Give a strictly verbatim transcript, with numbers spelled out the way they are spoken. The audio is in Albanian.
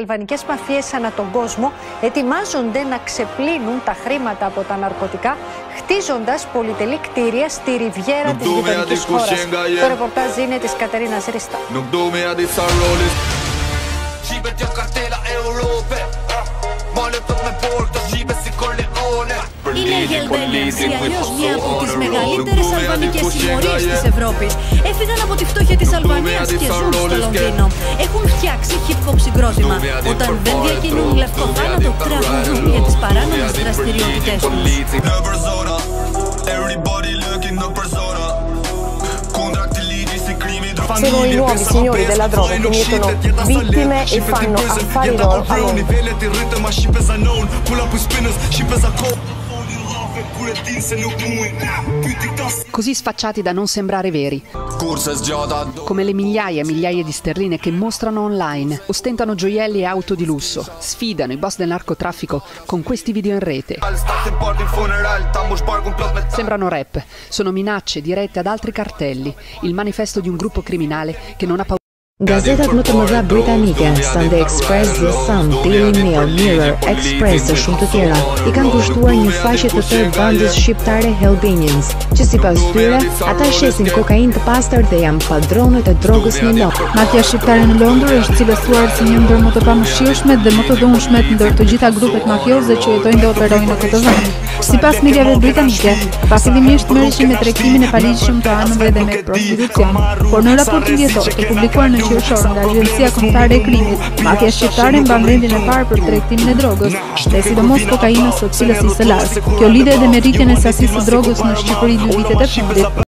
αλβανικές μαφίες ανά τον κόσμο ετοιμάζονται να ξεπλύνουν τα χρήματα από τα ναρκωτικά, χτίζοντας πολυτελή κτίρια στη ριβιέρα της γειτονικής χώρας. Το ρεπορτάζ είναι της Κατερίνας Ρίστα. Είναι η Γελμπέλιανς, ή αλλιώς μία από τις μεγαλύτερες αλβανικές συμμορίες της Ευρώπης. Έφυγαν από τη φτώχεια της Αλβανίας και ζουν στο Λονδίνο. Έχουν φτιάξει hip-hop συγκρότημα. Όταν δεν διακινούν λευκό θάνατο, τραγουδούν για τις παράνομες δραστηριότητές τους. Sono i nuovi signori della droga che mettono vittime e fanno affari loro a Londra. Così sfacciati da non sembrare veri, come le migliaia e migliaia di sterline che mostrano online, ostentano gioielli e auto di lusso, sfidano i boss del narcotraffico con questi video in rete. Sembrano rap, sono minacce dirette ad altri cartelli, il manifesto di un gruppo criminale che non ha paura. Gazetat më të mëdha britanike, Sunday Express, The Sun, Daily Mail, Mirror, Express dhe shumë të tjera, i kanë kushtuar një faqe të tërë bandës shqiptare Albanians, që sipas tyre, ata shesin kokainë të pastër dhe janë padronët e drogës në Londër. Mafia shqiptare në Londër është cilësuar si një ndër më të pamëshirshmet dhe më të dhunshmet ndër të gjitha grupet mafioze që jetojnë dhe operojnë në këtë vend. Sipas mediave britanike, pafillimisht merreshin me tregtimin e paligjshëm të anëve dhe me prostitucion, por në raportin vjetor të publikuar në qershor nga Agjencia Kombëtare e Krimit, mafia shqiptare mban vendin e parë për tregtimin e drogës, dhe sidomos kokainës së cilësisë së lartë. Kjo lidhet edhe me rritjen e sasisë së drogës në Shqipëri dy vitet e fundit.